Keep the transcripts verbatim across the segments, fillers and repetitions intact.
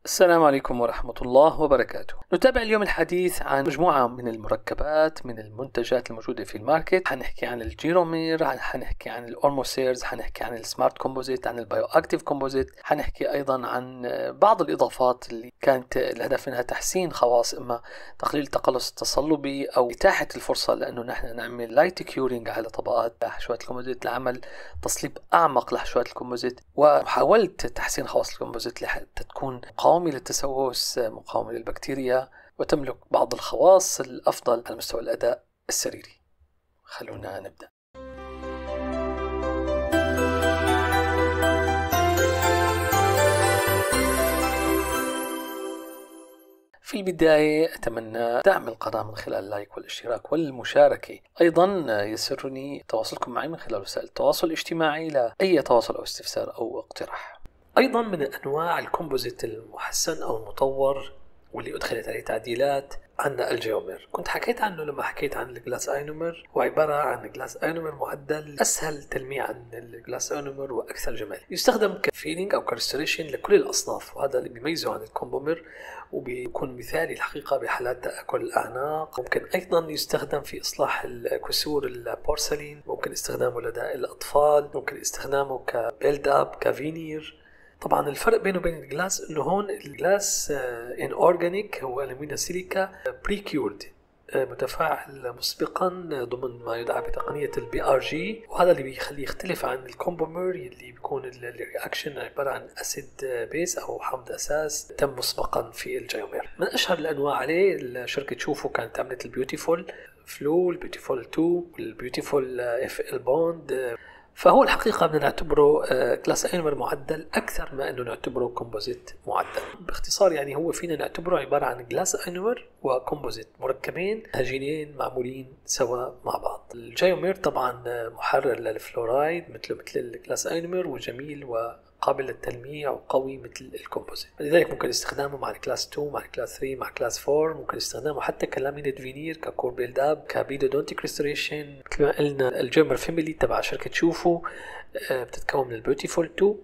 السلام عليكم ورحمة الله وبركاته. نتابع اليوم الحديث عن مجموعة من المركبات من المنتجات الموجودة في الماركت. حنحكي عن الجيرومير، حنحكي عن الأورموسيرز، حنحكي عن السمارت كومبوزيت، عن البايو أكتيف كومبوزيت، حنحكي أيضا عن بعض الإضافات اللي كانت الهدف منها تحسين خواص، إما تقليل التقلص التصلبي أو إتاحة الفرصة لأنه نحن نعمل لايت كيورينج على طبقات حشوات الكومبوزيت، لعمل تصليب أعمق لحشوات الكومبوزيت، ومحاولة تحسين خواص الكومبوزيت لحتى تكون مقاومة للتسوس، مقاومة للبكتيريا، وتملك بعض الخواص الأفضل على مستوى الأداء السريري. خلونا نبدأ. في البداية أتمنى دعم القناة من خلال اللايك والاشتراك والمشاركة. أيضا يسرني تواصلكم معي من خلال وسائل التواصل الاجتماعي لأي تواصل أو استفسار أو اقتراح. أيضا من أنواع الكومبوزيت المحسن أو المطور واللي أدخلت عليه تعديلات عندنا الجيومير. كنت حكيت عنه لما حكيت عن الجلاس اينومر، وعبارة عن جلاس اينومر معدل أسهل تلميع عن الجلاس اينومر وأكثر جمال. يستخدم كفيلينج أو كريستوريشن لكل الأصناف، وهذا اللي بيميزه عن الكومبومير وبيكون مثالي الحقيقة بحالات تآكل الأعناق. ممكن أيضا يستخدم في إصلاح الكسور البورسلين، ممكن استخدامه لدى الأطفال، ممكن استخدامه كبيلد أب كفينير. طبعا الفرق بينه وبين الجلاس انه هون الجلاس ان اورجانيك هو الومنيوم سيليكا بري كيورد، متفاعل مسبقا ضمن ما يدعى بتقنيه البي ار جي، وهذا اللي بيخليه يختلف عن الكومبومير اللي بيكون الرياكشن عباره عن اسيد بيس او حمض اساس تم مسبقا في الجيومير. من اشهر الانواع عليه شركه شوفو كانت عملت البيوتيفول فلو، البيوتيفول اثنين، والبيوتيفول اف ال بوند. فهو الحقيقة بدنا نعتبره كلاس اينومر معدل أكثر ما أنه نعتبره كومبوزيت معدل. باختصار يعني هو فينا نعتبره عبارة عن كلاس اينومر وكومبوزيت مركبين هجينين معمولين سوا مع بعض. الجيومير طبعا محرر للفلورايد مثله مثل الكلاس اينومر، وجميل وقابل للتلميع وقوي مثل الكومبوزيت، لذلك ممكن استخدامه مع الكلاس اثنين، مع الكلاس ثلاثة، مع الكلاس أربعة. ممكن استخدامه حتى كلامينيت فينير، ككور بيلد اب، كبيدودونتيك ريستوريشن. مثل ما قلنا الجيومير فاميلي تبع شركة شوفو بتتكون من البيوتيفول اثنين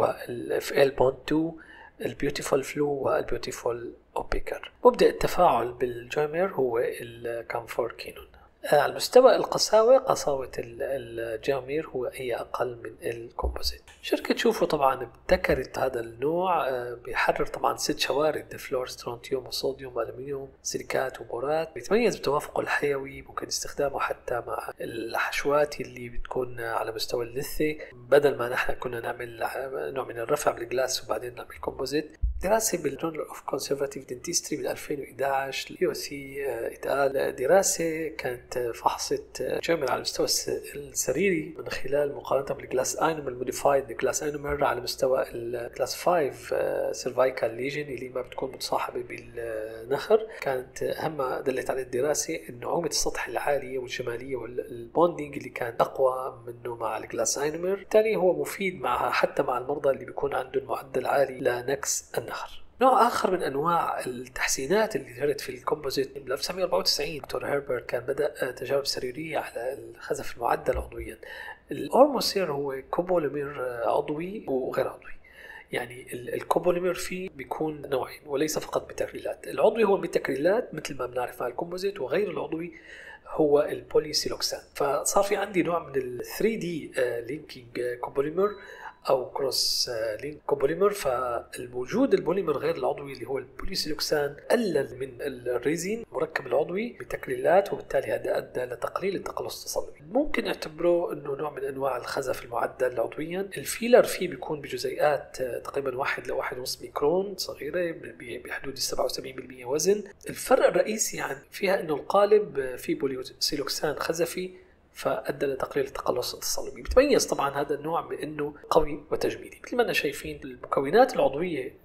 والاف ال بوند اثنين، البيوتيفول فلو والبيوتيفول اوبيكر. مبدأ التفاعل بالجيومير هو الكامفور كينون. على مستوى القساوة، قساوة الجيومير هو أي أقل من الكومبوزيت. شركة شوفو طبعا ابتكرت هذا النوع، بيحرر طبعا ست شوارد: فلور، سترونتيوم، وصوديوم، ألمنيوم، سيليكات، وبورات. بيتميز بتوافقه الحيوي، ممكن استخدامه حتى مع الحشوات اللي بتكون على مستوى اللثة، بدل ما نحن كنا نعمل نوع من الرفع بالجلاس وبعدين نعمل كومبوزيت. دراسة بالجورنال اوف كونسرفاتيف دنتستري بال ألفين وإحدى عشر اليو اس سي اتقال دراسة كانت فحصت جيومير على المستوى السريري من خلال مقارنة بالجلاس اينومر الموديفايد جلاس اينومر على مستوى الكلاس خمسة سيرفايكال ليجن اللي ما بتكون متصاحبة بالنخر. كانت أهم دلت على الدراسة إنه نعومة السطح العالية والجمالية والبوندينج اللي كان أقوى منه مع الجلاس اينومر، بالتالي هو مفيد معها حتى مع المرضى اللي بيكون عندهم معدل عالي لنكس النخر. نوع آخر من أنواع التحسينات اللي جرت في الكومبوزيت بال ألف وتسعمائة وأربعة وتسعين دكتور هيربرت كان بدأ تجارب سريرية على الخزف المعدل عضويا. الأورموسير هو كوبوليمير عضوي وغير عضوي، يعني الكوبوليمير فيه بيكون نوعين وليس فقط بتكريلات. العضوي هو بتكريلات مثل ما بنعرف مع الكومبوزيت، وغير العضوي هو البوليسيلوكسان. فصار في عندي نوع من ال ثري دي لينكينج كوبوليمر او كروس لينك كوبوليمر. فالوجود البوليمر غير العضوي اللي هو البوليسيلوكسان قلل من الريزين المركب العضوي بتكريلات، وبالتالي هذا ادى لتقليل التقلص التصلبي. ممكن نعتبره انه نوع من انواع الخزف المعدل عضويا. الفيلر فيه بيكون بجزيئات تقريبا واحد لواحد ونص ميكرون، صغيره بحدود سبعة وسبعين بالمئة وزن. الفرق الرئيسي عن فيها انه القالب فيه بوليسيلوكسان خزفي، فأدى لتقليل التقلص التصلبي. بتميز طبعا هذا النوع بأنه قوي وتجميلي. مثل ما أنا شايفين المكونات العضوية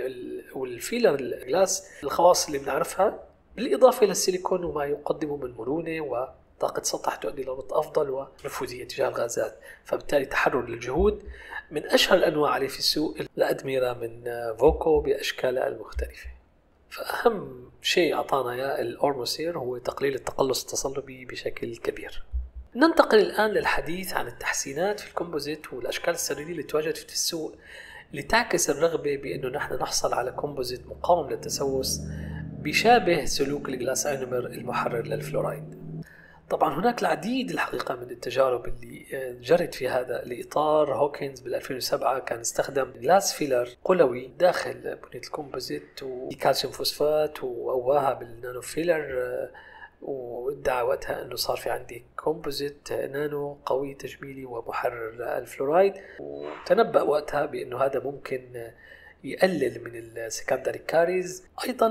والفيلر الجلاس الخواص اللي بنعرفها، بالإضافة للسيليكون وما يقدمه من مرونة وطاقة سطح تؤدي لربط أفضل ونفوذية تجاه الغازات، فبالتالي تحرر للجهود. من أشهر الأنواع عليه في السوق الأدميرة من فوكو بأشكالها المختلفة. فأهم شيء أعطانا إياه الأورموسير هو تقليل التقلص التصلبي بشكل كبير. ننتقل الآن للحديث عن التحسينات في الكومبوزيت والأشكال السريرية اللي تواجدت في السوق لتعكس الرغبة بأنه نحن نحصل على كومبوزيت مقاوم للتسوس بيشابه سلوك الجلاس اينومر المحرر للفلورايد. طبعا هناك العديد الحقيقة من التجارب اللي جرت في هذا الإطار. هوكنز بال2007 كان استخدم جلاس فيلر قلوي داخل بنية الكومبوزيت والكالسيوم فوسفات وقواها بالنانو فيلر، وادعى وقتها أنه صار في عندي كومبوزيت نانو قوي تجميلي ومحرر للفلورايد، وتنبأ وقتها بأنه هذا ممكن يقلل من السكندري كاريز. ايضا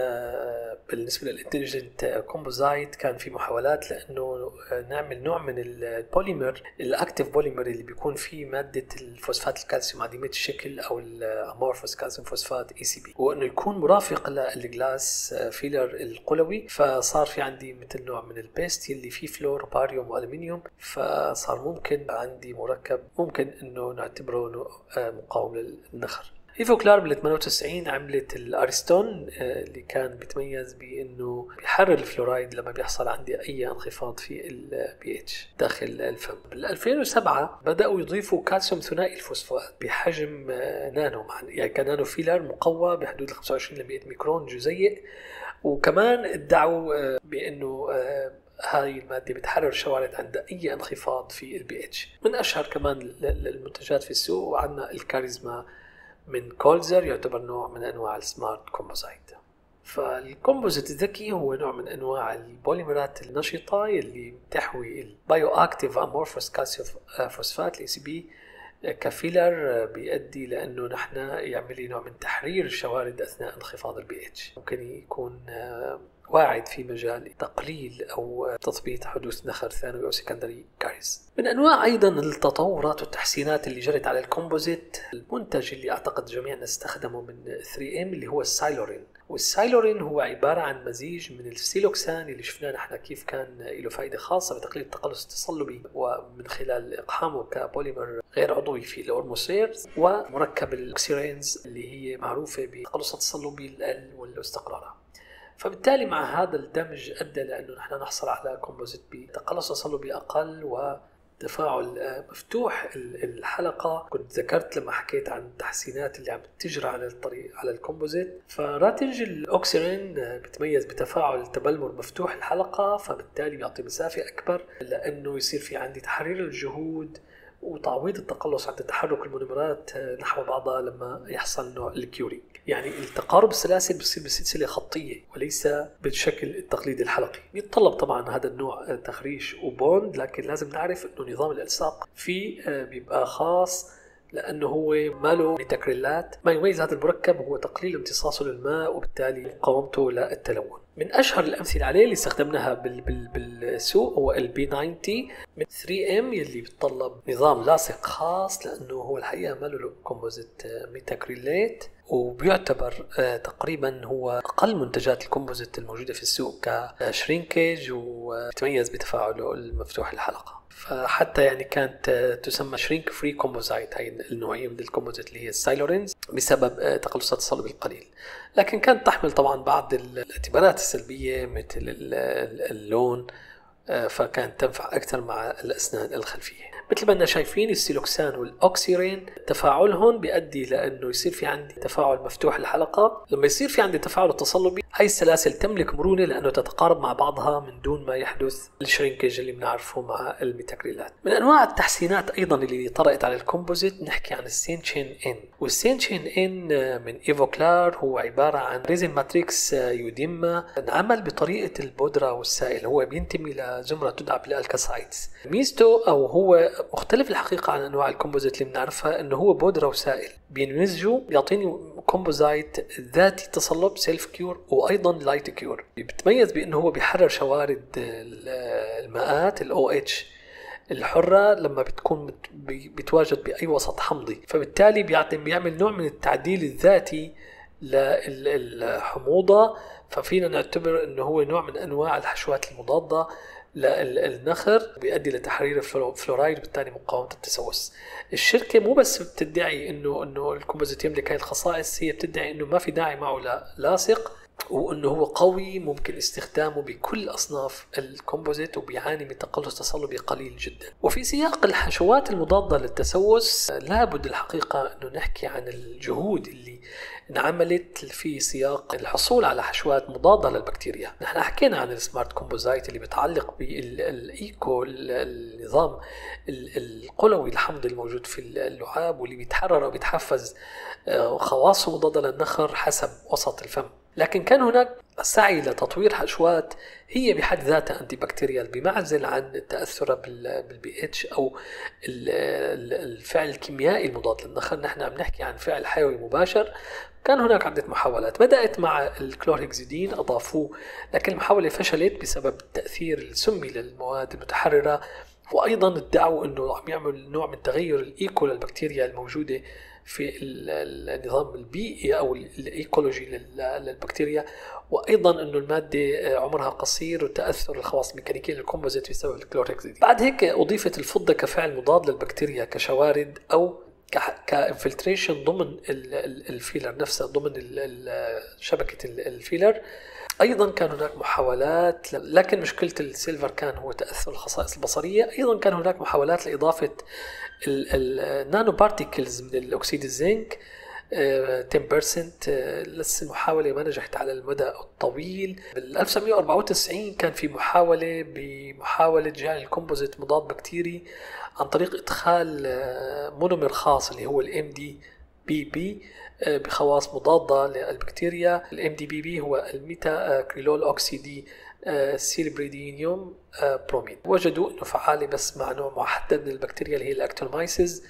بالنسبه للانتليجنت كومبوزايت كان في محاولات لانه نعمل نوع من البوليمر الاكتيف بوليمر اللي بيكون فيه ماده الفوسفات الكالسيوم عديمه الشكل او الامورفوس كالسيوم فوسفات اي سي بي، وانه يكون مرافق للجلاس فيلر القلوي. فصار في عندي مثل نوع من البيست اللي فيه فلور باريوم والومنيوم، فصار ممكن عندي مركب ممكن انه نعتبره مقاوم للنخر. إيفوكلار بال ثمانية وتسعين عملت الأرستون اللي كان بيتميز بأنه بيحرر الفلورايد لما بيحصل عندي أي انخفاض في ال بي إتش داخل الفم. بال ألفين وسبعة بدأوا يضيفوا كالسيوم ثنائي الفوسفات بحجم نانو، يعني كان نانو فيلر مقوى بحدود خمسة وعشرين لمئة ميكرون جزيء، وكمان ادعوا بأنه هاي المادة بتحرر الشوارد عند أي انخفاض في البي إتش. من أشهر كمان المنتجات في السوق وعندنا الكاريزما من كولزر، يعتبر نوع من أنواع السمارت كومبوزايت. فالكومبوزيت الذكي هو نوع من أنواع البوليمرات النشطة اللي تحوي البايو أكتيف أمورفوس كالسيوم فوسفات الاي سي بي كفيلر، بيؤدي لأنه نحن يعمل نوع من تحرير الشوارد أثناء انخفاض البي اتش. ممكن يكون واعد في مجال تقليل أو تثبيت حدوث نخر ثانوي أو سكندري كاريز. من أنواع أيضا التطورات والتحسينات اللي جرت على الكومبوزيت المنتج اللي أعتقد جميعنا استخدمه من ثري إم اللي هو السايلورين. والسايلورين هو عبارة عن مزيج من السيلوكسان اللي شفناه نحن كيف كان له فائدة خاصة بتقليل التقلص التصلبي ومن خلال إقحامه كبوليمر غير عضوي في الأورموسيرز، ومركب الأوكسيرينز اللي هي معروفة بتقلص التصلبي الأقل والاستقرار. فبالتالي مع هذا الدمج أدى لأنه نحن نحصل على كومبوزيت بتقلص تصلبي أقل وتفاعل مفتوح الحلقة. كنت ذكرت لما حكيت عن التحسينات اللي عم تجرى على الطريق على الكومبوزيت، فراتج الأوكسيرين بتميز بتفاعل تبلمر مفتوح الحلقة، فبالتالي بيعطي مسافة أكبر لأنه يصير في عندي تحرير الجهود وتعويض التقلص عند تحرك المونومرات نحو بعضها لما يحصل نوع الكيوري. يعني التقارب السلاسل بيصير بسلسلة خطية وليس بالشكل التقليدي الحلقي. يتطلب طبعا هذا النوع تخريش وبوند، لكن لازم نعرف انه نظام الالصاق فيه بيبقى خاص لانه هو ماله ميتاكريلات. ما يميز هذا المركب هو تقليل امتصاصه للماء وبالتالي مقاومته للتلون. من اشهر الامثله عليه اللي استخدمناها بال بال بالسوق هو البي تسعين من ثري إم يلي بيتطلب نظام لاصق خاص لانه هو الحقيقه ماله كومبوزيت ميتاكريلات، وبيعتبر تقريبا هو اقل منتجات الكومبوزيت الموجوده في السوق كشرينكيج، ويتميز بتفاعله المفتوح الحلقه. فحتى يعني كانت تسمى شرينك فري كومبوزايت هاي النوعيه من الكومبوزيت اللي هي السايلورينز بسبب تقلصات التصلب القليل، لكن كانت تحمل طبعا بعض الاعتبارات السلبيه مثل اللون، فكانت تنفع اكثر مع الاسنان الخلفيه. مثل ما اننا شايفين السيلوكسان والاوكسيرين تفاعلهم بيؤدي لانه يصير في عندي تفاعل مفتوح الحلقه. لما يصير في عندي تفاعل تصلبي هاي السلاسل تملك مرونه لانه تتقارب مع بعضها من دون ما يحدث الشرينكيج اللي بنعرفه مع الميتاكريلات. من انواع التحسينات ايضا اللي طرقت على الكومبوزيت نحكي عن السينشين ان. والسينشين ان من ايفوكلار هو عباره عن ريزن ماتريكس يوديما انعمل بطريقه البودره والسائل، هو بينتمي لزمره تدعى بالالكاسايتس. ميزته او هو مختلف الحقيقة عن أنواع الكومبوزيت اللي بنعرفها إنه هو بودرة وسائل بينمزجوا بيعطيني كومبوزايت ذاتي تصلب سيلف كيور وأيضا لايت كيور. بيتميز بأنه هو بيحرر شوارد الماءات ال أو إتش الحرة لما بتكون بتواجد بأي وسط حمضي، فبالتالي بيعطي بيعمل نوع من التعديل الذاتي للحموضة. ففينا نعتبر إنه هو نوع من أنواع الحشوات المضادة للنخر بيؤدي لتحرير الفلورايد وبالتالي مقاومة التسوس. الشركة مو بس بتدعي انه انه الكومبوزيت يملك هاي الخصائص، هي بتدعي انه ما في داعي معه لاصق، وأنه هو قوي ممكن استخدامه بكل أصناف الكومبوزيت وبيعاني من تقلص تصلبي قليل جدا. وفي سياق الحشوات المضادة للتسوس لابد الحقيقة أنه نحكي عن الجهود اللي انعملت في سياق الحصول على حشوات مضادة للبكتيريا. نحن حكينا عن السمارت كومبوزايت اللي بيتعلق بالإيكو، النظام القلوي الحمض الموجود في اللعاب واللي بيتحرر وبيتحفز خواصه مضادة للنخر حسب وسط الفم. لكن كان هناك سعي لتطوير حشوات هي بحد ذاتها أنتي بكتيريال بمعزل عن التأثر بالبي اتش أو الفعل الكيميائي المضاد للنخر. نحن عم نحكي عن فعل حيوي مباشر. كان هناك عدة محاولات بدأت مع الكلورهكسيدين أضافوه، لكن المحاولة فشلت بسبب التأثير السمي للمواد المتحررة، وأيضا ادعوا أنه عم يعمل نوع من تغير الإيكو للبكتيريا الموجودة في النظام البيئي أو الإيكولوجي للبكتيريا، وأيضا أنه المادة عمرها قصير وتأثر الخواص الميكانيكية للكومبوزيت بسبب الكلورهكسيدين. بعد هيك أضيفت الفضة كفعل مضاد للبكتيريا كشوارد أو كإنفلتريشن ضمن الفيلر نفسه، ضمن شبكة الفيلر. أيضا كان هناك محاولات، لكن مشكلة السيلفر كان هو تأثر الخصائص البصرية. أيضا كان هناك محاولات لإضافة النانو بارتيكلز من الأكسيد الزنك عشرة بالمئة، لسه المحاولة ما نجحت على المدى الطويل. بال ألف وتسعمئة وأربعة وتسعين كان في محاولة بمحاولة جعل الكومبوزيت مضاد بكتيري عن طريق إدخال مونومر خاص اللي هو الام دي بي بي بخواص مضادة للبكتيريا. الام دي بي بي هو الميتا كريلول أوكسيدي سيلبريدينيوم برومين. وجدوا أنه فعالة بس مع نوع محدد من البكتيريا اللي هي الأكتومايسيس.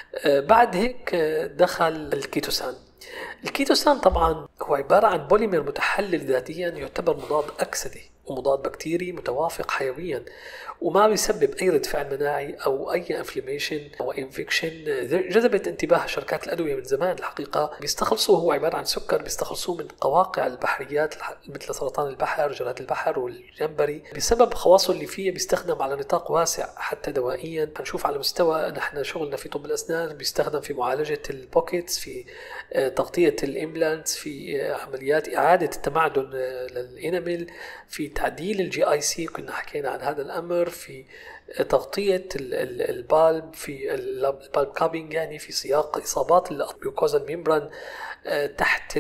بعد هيك دخل الكيتوسان. الكيتوسان طبعا هو عبارة عن بوليمر متحلل ذاتيا، يعتبر مضاد أكسدة ومضاد بكتيري متوافق حيويا، وما بيسبب أي رد فعل مناعي أو أي انفلاميشن أو انفكشن. جذبت انتباه شركات الأدوية من زمان الحقيقة. بيستخلصوه، هو عبارة عن سكر بيستخلصوه من قواقع البحريات مثل سرطان البحر، جراد البحر والجمبري. بسبب خواصه اللي فيه بيستخدم على نطاق واسع حتى دوائيا. هنشوف على مستوى نحن شغلنا في طب الأسنان بيستخدم في معالجة البوكيتس، في تغطية الإمبلانتس، في عمليات إعادة التمعدن للإنامل، في تعديل الجي آي سي كنا حكينا عن هذا الأمر، في تغطية البالب، في البالب كابينج يعني في سياق إصابات البيوكوزا ميمبران تحت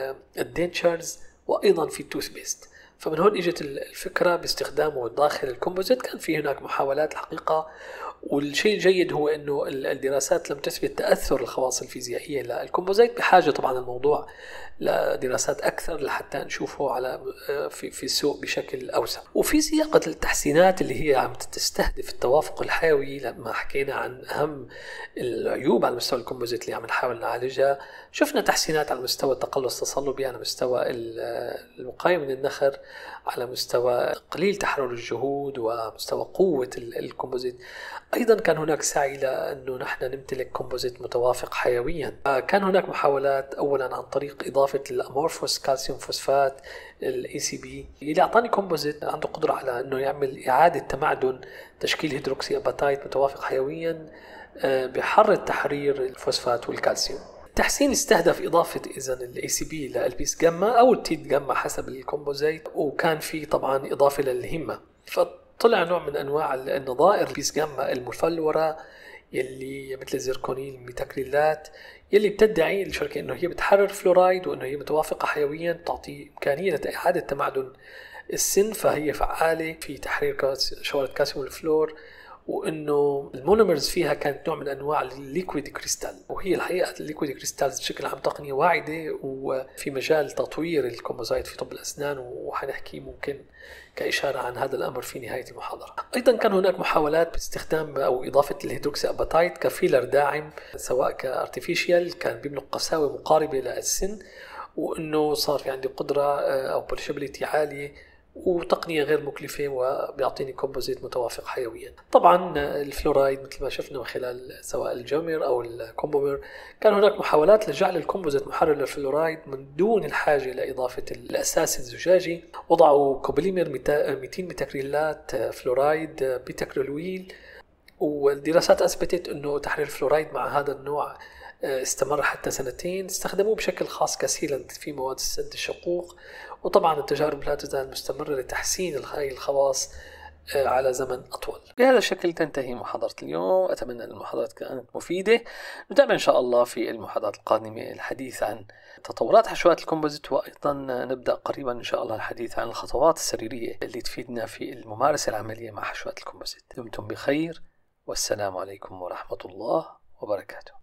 الدينشرز، وأيضا في التوث بيست. فمن هون اجت الفكرة باستخدامه داخل الكومبوزيت. كان في هناك محاولات الحقيقة، والشيء الجيد هو أنه الدراسات لم تثبت تأثر الخواص الفيزيائية للكومبوزيت. بحاجة طبعا الموضوع لدراسات أكثر لحتى نشوفه على في في السوق بشكل أوسع. وفي سياق التحسينات اللي هي عم تستهدف التوافق الحيوي، لما حكينا عن أهم العيوب على مستوى الكومبوزيت اللي عم نحاول نعالجها، شفنا تحسينات على مستوى التقلص التصلبي، على مستوى الوقاية من النخر، على مستوى قليل تحرر الجهود، ومستوى قوة الكومبوزيت. أيضا كان هناك سعي لأنه نحن نمتلك كومبوزيت متوافق حيويا. كان هناك محاولات أولا عن طريق إضافة الأمورفوس كالسيوم فوسفات الاي سي بي اللي أعطاني كومبوزيت عنده قدرة على أنه يعمل إعادة تمعدن تشكيل هيدروكسي أباتايت متوافق حيويا بحر التحرير الفوسفات والكالسيوم. التحسين استهدف إضافة إذن ال إيه سي بي للبيس جاما أو التيت جاما حسب الكومبوزيت، وكان في طبعا إضافة للهمة. فطلع نوع من أنواع النظائر البيس جاما المفلورة يلي مثل الزيركونيل الميتاكريلات، يلي بتدعي الشركة أنه هي بتحرر فلورايد وأنه هي متوافقة حيويا، تعطي إمكانية لإعادة تمعدن السن، فهي فعالة في تحرير شوارد كالسيوم والفلور، وانه المونومرز فيها كانت نوع من انواع الليكويد كريستال. وهي الحقيقه الليكويد كريستالز بشكل عام تقنيه واعده وفي مجال تطوير الكومبوزايت في طب الاسنان، وحنحكي ممكن كاشاره عن هذا الامر في نهايه المحاضره. ايضا كان هناك محاولات باستخدام او اضافه الهيدروكسي اباتايت كفيلر داعم، سواء كارتيفيشال كان بيملك قساوه مقاربه للسن، وانه صار في عندي قدره او بوليشابيليتي عاليه وتقنية غير مكلفة وبيعطيني كومبوزيت متوافق حيويا. طبعا الفلورايد مثل ما شفنا من خلال سواء الجومير أو الكومبومير، كان هناك محاولات لجعل الكومبوزيت محرر للفلورايد من دون الحاجة لإضافة الأساس الزجاجي. وضعوا كوبليمر مئتين ميتاكريلات فلورايد بيتاكريلويل، والدراسات أثبتت أنه تحرير الفلورايد مع هذا النوع استمر حتى سنتين، استخدموه بشكل خاص كسيلا في مواد السد الشقوق. وطبعا التجارب لا تزال مستمرة لتحسين هاي الخواص على زمن أطول. بهذا الشكل تنتهي محاضرة اليوم. أتمنى أن المحاضرة كانت مفيدة. نتابع إن شاء الله في المحاضرات القادمة الحديث عن تطورات حشوات الكومبوزيت، وأيضا نبدأ قريبا إن شاء الله الحديث عن الخطوات السريرية اللي تفيدنا في الممارسة العملية مع حشوات الكومبوزيت. دمتم بخير، والسلام عليكم ورحمة الله وبركاته.